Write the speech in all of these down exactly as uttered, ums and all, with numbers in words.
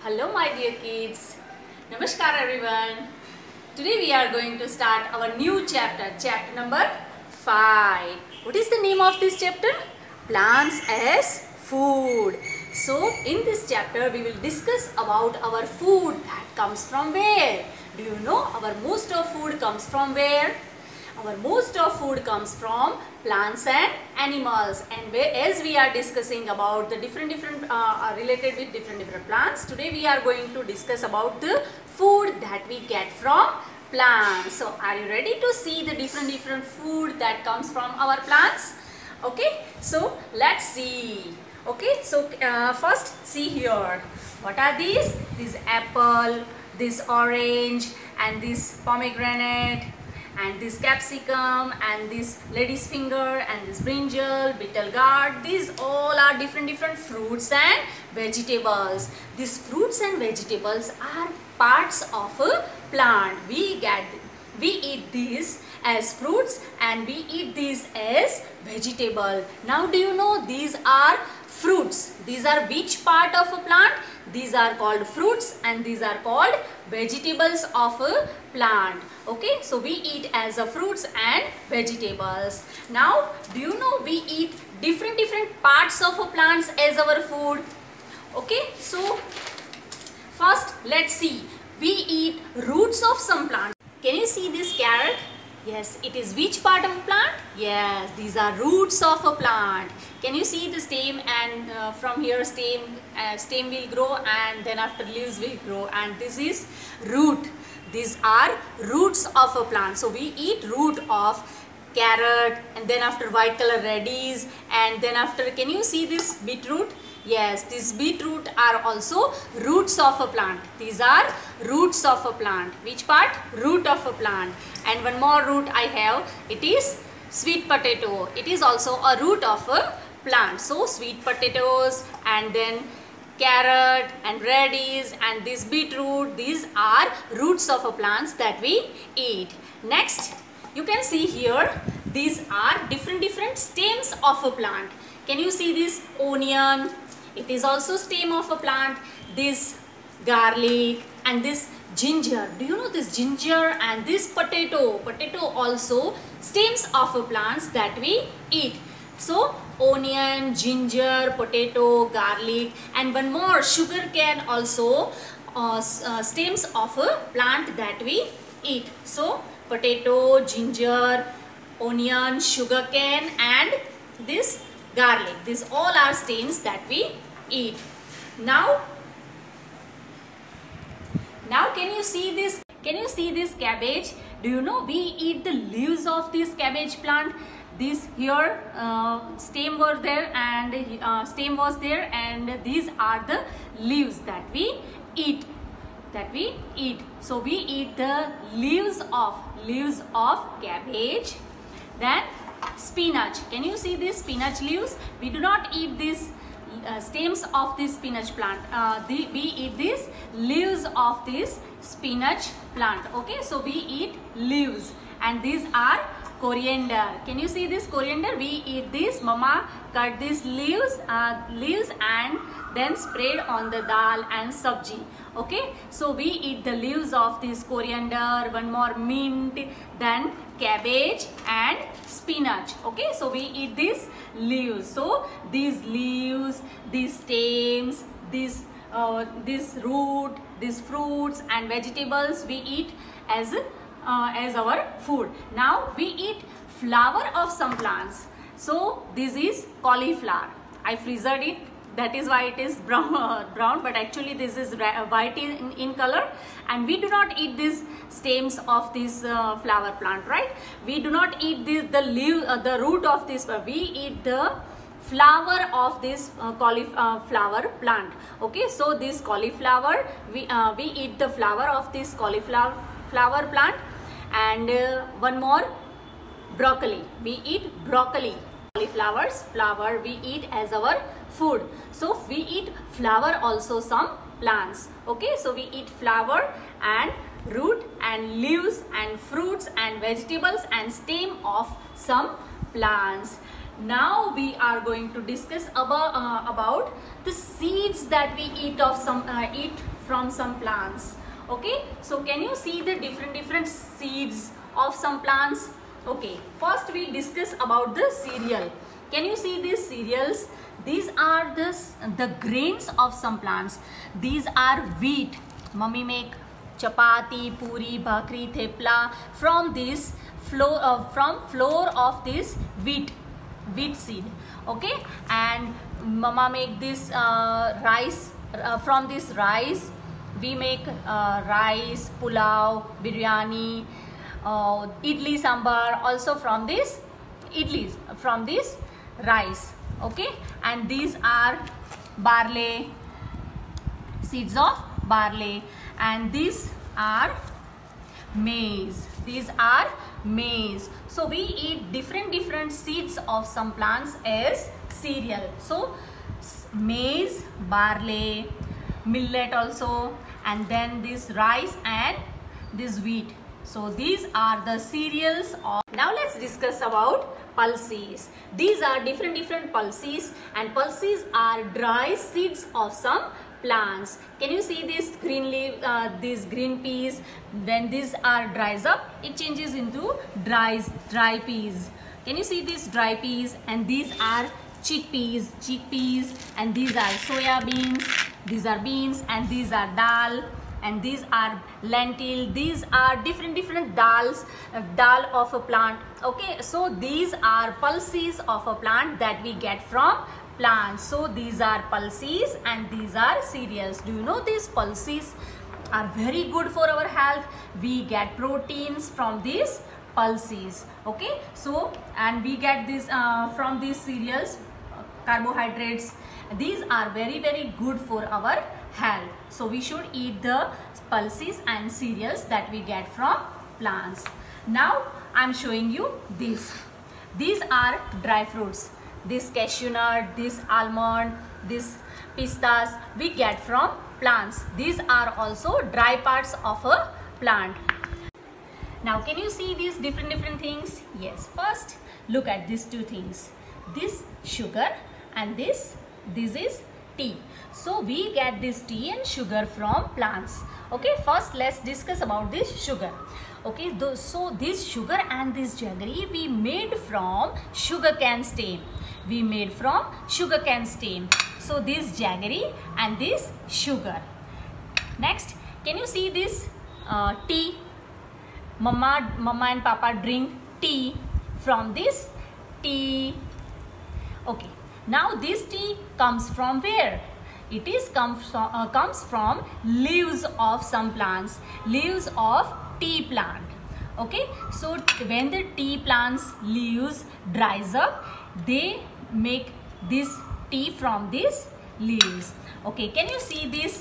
Hello my dear kids. Namaskar everyone. Today we are going to start our new chapter, chapter number five. What is the name of this chapter? Plants as food. So in this chapter we will discuss about our food that comes from where? Do you know our most of food comes from where? Our most of food comes from plants and animals, and as we are discussing about the different different uh, related with different different plants, today we are going to discuss about the food that we get from plants. So are you ready to see the different different food that comes from our plants? Okay, so let's see. Okay, so uh, first see here, what are these? This apple, this orange, and this pomegranate, and this capsicum, and this lady's finger, and this brinjal, betel gourd. These all are different different fruits and vegetables. These fruits and vegetables are parts of a plant. We get we eat these as fruits and we eat these as vegetable. Now do you know these are fruits? These are which part of a plant? These are called fruits and these are called vegetables of a plant. Okay, so we eat as a fruits and vegetables. Now do you know we eat different different parts of a plants as our food? Okay, so first let's see, we eat roots of some plants. Can you see this carrot? Yes, it is which part of a plant? Yes, these are roots of a plant. Can you see the stem, and uh, from here stem, uh, stem will grow, and then after leaves will grow, and this is root. These are roots of a plant. So we eat root of carrot, and then after white color radish, and then after, can you see this beetroot? Yes, these beetroot are also roots of a plant. These are roots of a plant. Which part? Root of a plant. And one more root I have, it is sweet potato. It is also a root of a plant. So sweet potatoes, and then carrot and radish and this beetroot, these are roots of a plants that we eat. Next, you can see here, these are different different stems of a plant. Can you see this onion? It is also stem of a plant. This garlic and this ginger. Do you know this ginger and this potato? Potato also stems of a plants that we eat. So onion, ginger, potato, garlic, and one more sugar cane also uh, uh, stems of a plant that we eat. So potato, ginger, onion, sugar cane, and this garlic. These all are stems that we eat. Now, now can you see this? Can you see this cabbage? Do you know we eat the leaves of this cabbage plant? This here uh, stem was there and uh, stem was there, and these are the leaves that we eat. That we eat. So we eat the leaves of leaves of cabbage. Then spinach. Can you see these spinach leaves? We do not eat these uh, stems of this spinach plant. Uh, the, we eat these leaves of this spinach plant. Okay, so we eat leaves, and these are coriander. Can you see this coriander? We eat this. Mama cut these leaves, uh, leaves and then spread on the dal and sabji. Okay, so we eat the leaves of this coriander. One more mint, then cabbage and spinach. Okay, so we eat these leaves. So these leaves, these stems, this uh, this root, these fruits and vegetables we eat as uh, as our food. Now we eat flower of some plants. So this is cauliflower. I freezed it. That is why it is brown, uh, brown, but actually this is white in, in color, and we do not eat these stems of this uh, flower plant, right? We do not eat this, the leaf, uh, the root of this, we eat the flower of this uh, cauliflower uh, plant. Okay, so this cauliflower, we, uh, we eat the flower of this cauliflower flower plant, and uh, one more broccoli, we eat broccoli. Cauliflowers, flower we eat as our food. So we eat flower also some plants. Okay, so we eat flower and root and leaves and fruits and vegetables and stem of some plants. Now we are going to discuss about uh, about the seeds that we eat of some uh, eat from some plants. Okay, so can you see the different different seeds of some plants? Okay, first we discuss about the cereal. Can you see these cereals? These are the, the grains of some plants. These are wheat. Mummy make chapati, puri, bhakri, thepla from this flour, uh, from flour of this wheat, wheat seed. Okay, and mama make this uh, rice uh, from this rice. We make uh, rice, pulao, biryani, uh, idli sambar also from this idlis, from this rice. Okay, and these are barley, seeds of barley, and these are maize. These are maize. So we eat different different seeds of some plants as cereal. So maize, barley, millet also, and then this rice and this wheat. So these are the cereals of. Now let's discuss about pulses. These are different different pulses, and pulses are dry seeds of some plants. Can you see this green leaf, uh, these green peas? When these are dries up, it changes into dry dry peas. Can you see these dry peas? And these are chickpeas, chickpeas, and these are soya beans. These are beans, and these are dal, and these are lentil. These are different different dals, uh, dal of a plant. Okay, so these are pulses of a plant that we get from plants. So these are pulses and these are cereals. Do you know these pulses are very good for our health? We get proteins from these pulses. Okay, so and we get this uh, from these cereals, uh, carbohydrates. These are very very good for our health. So we should eat the pulses and cereals that we get from plants. Now I'm showing you this. These are dry fruits. This cashew nut, this almond, this pistas we get from plants. These are also dry parts of a plant. Now can you see these different different things? Yes, first look at these two things. This sugar and this, this is tea. So we get this tea and sugar from plants. Okay, first let's discuss about this sugar. Okay, so this sugar and this jaggery we made from sugarcane stem. We made from sugarcane stem. So this jaggery and this sugar. Next, can you see this uh, tea? Mama, mama and papa drink tea from this tea. Okay, now this tea comes from where? It is comes from, uh, comes from leaves of some plants, leaves of tea plant. Okay, so when the tea plant's leaves dries up, they make this tea from these leaves. Okay, can you see this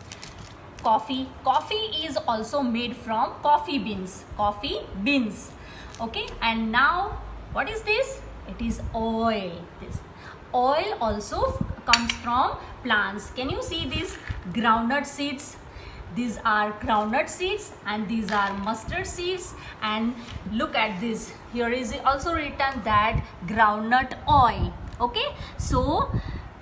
coffee? Coffee is also made from coffee beans, coffee beans. Okay, and now what is this? It is oil. This oil also comes from plants. Can you see these groundnut seeds? These are groundnut seeds and these are mustard seeds. And look at this. Here is also written that groundnut oil. Okay, so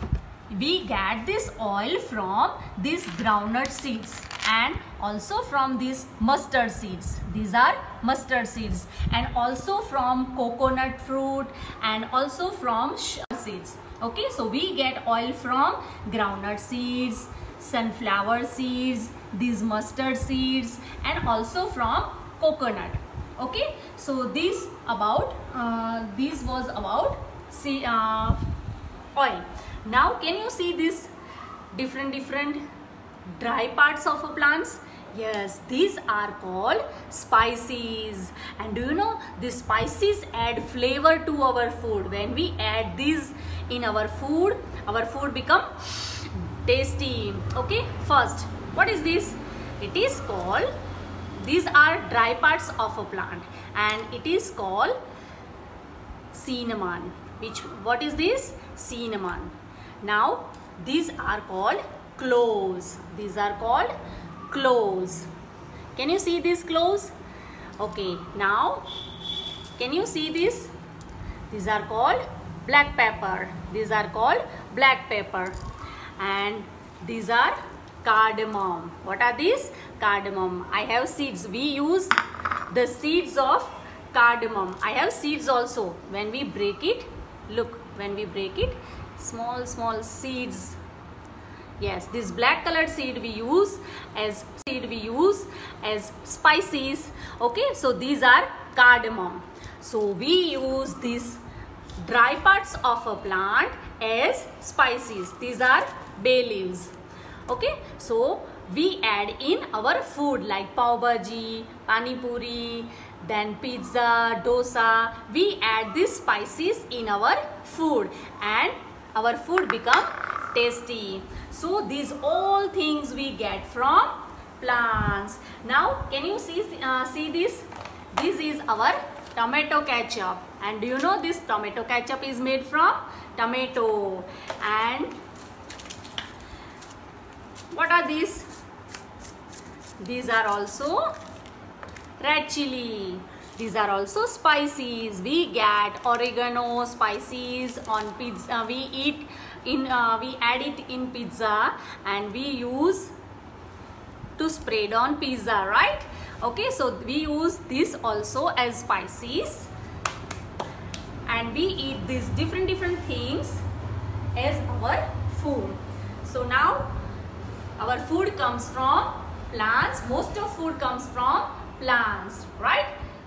we get this oil from these groundnut seeds and also from these mustard seeds. These are mustard seeds, and also from coconut fruit, and also from seeds. Okay, so we get oil from groundnut seeds, sunflower seeds, these mustard seeds, and also from coconut. Okay, so this about uh, this was about see uh, oil. Now can you see this different different dry parts of a plants? Yes, these are called spices. And do you know these spices add flavor to our food? When we add these in our food, our food become tasty. Okay, first what is this? It is called, these are dry parts of a plant, and it is called cinnamon. Which what is this? Cinnamon. Now these are called cloves. These are called cloves. Can you see these cloves? Okay, now can you see this? These are called black pepper. These are called black pepper. And these are cardamom. What are these? Cardamom. I have seeds. We use the seeds of cardamom. I have seeds also. When we break it, look, when we break it, small small seeds. Yes, this black colored seed we use as seed we use as spices. Okay, so these are cardamom. So we use these dry parts of a plant as spices. These are bay leaves. Okay, so we add in our food like pav bhaji, pani puri, then pizza, dosa. We add these spices in our food and our food become tasty. So these all things we get from plants. Now can you see uh, see this? This is our tomato ketchup, and do you know this tomato ketchup is made from tomato. And what are these? These are also red chili. These are also spices. We get oregano spices on pizza. We eat in. Uh, we add it in pizza, and we use to spread on pizza, right? Okay, so we use this also as spices, and we eat these different different things as our food. So now our food comes from plants. Most of food comes from plants, right?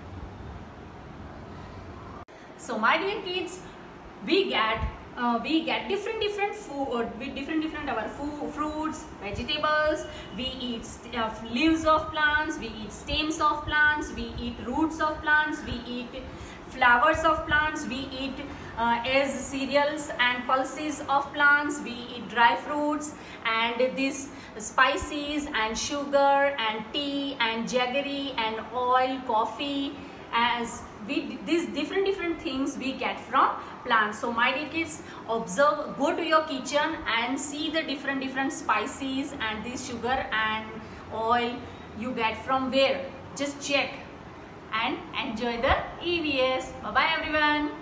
So my dear kids, we get uh, we get different different food with different different our food, fruits, vegetables. We eat uh, leaves of plants, we eat stems of plants, we eat roots of plants, we eat flowers of plants, we eat uh, as cereals and pulses of plants, we eat dry fruits and these spices and sugar and tea and jaggery and oil, coffee, as we these different different things we get from plants. So my dear kids, observe, go to your kitchen and see the different different spices and this sugar and oil you get from where. Just check and enjoy the E V S. Bye bye everyone.